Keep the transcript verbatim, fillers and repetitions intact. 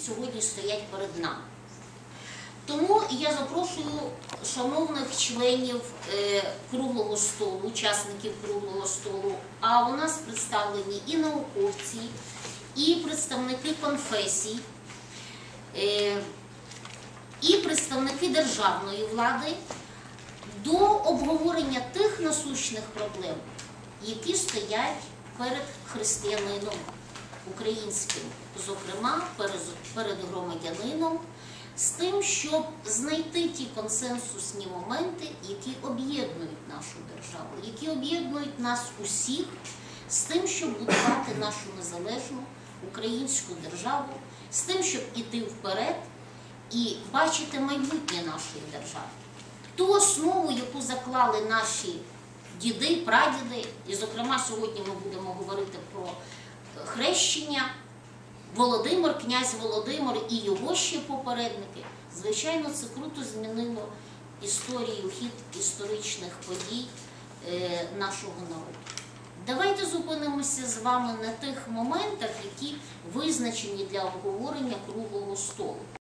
сьогодні стоять перед нами. Тому я запрошую шановних членів круглого столу, учасників круглого столу, а у нас представлені і науковці, і представники конфесій, і представники державної влади до обговорення тих насущних проблем, які стоять перед християнином українським, зокрема перед громадянином, з тим, щоб знайти ті консенсусні моменти, які об'єднують нашу державу, які об'єднують нас усіх, з тим, щоб будувати нашу незалежну українську державу, з тим, щоб іти вперед і бачити майбутнє нашої держави. Ту основу, яку заклали наші діди, прадіди, і, зокрема, сьогодні ми будемо говорити про хрещення, Володимир, князь Володимир і його ще попередники, звичайно, це круто змінило історію, хід історичних подій нашого народу. Давайте зупинимося з вами на тих моментах, які визначені для обговорення круглого столу.